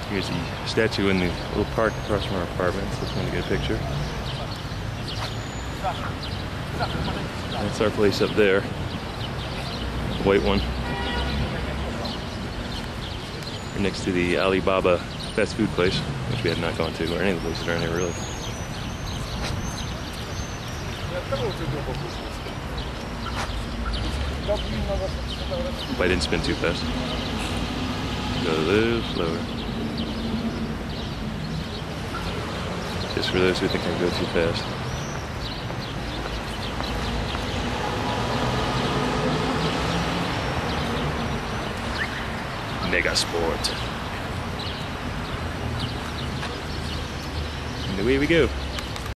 Here's the statue in the little park across from our apartment, so if you want to get a picture. That's our place up there. The white one. We're next to the Alibaba fast food place, which we had not gone to, or any of the places around here really. Hope I didn't spin too fast. Go a little slower. Just for those who think I go too fast. Mega Sport. And away we go.